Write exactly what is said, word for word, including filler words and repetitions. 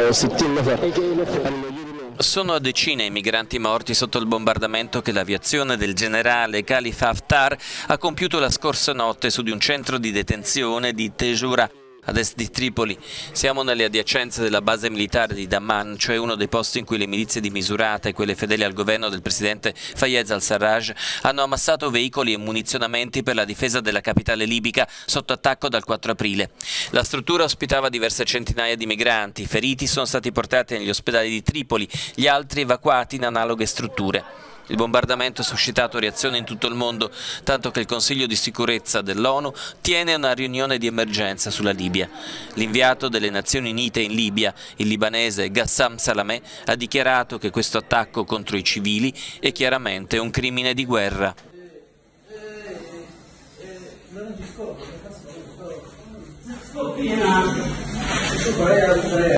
Sono a decine i migranti morti sotto il bombardamento che l'aviazione del generale Khalifa Haftar ha compiuto la scorsa notte su di un centro di detenzione di Tejura, ad est di Tripoli. Siamo nelle adiacenze della base militare di Daman, cioè uno dei posti in cui le milizie di Misurata e quelle fedeli al governo del presidente Fayez al-Sarraj hanno ammassato veicoli e munizionamenti per la difesa della capitale libica sotto attacco dal quattro aprile. La struttura ospitava diverse centinaia di migranti, i feriti sono stati portati negli ospedali di Tripoli, gli altri evacuati in analoghe strutture. Il bombardamento ha suscitato reazioni in tutto il mondo, tanto che il Consiglio di sicurezza dell'ONU tiene una riunione di emergenza sulla Libia. L'inviato delle Nazioni Unite in Libia, il libanese Ghassam Salameh, ha dichiarato che questo attacco contro i civili è chiaramente un crimine di guerra.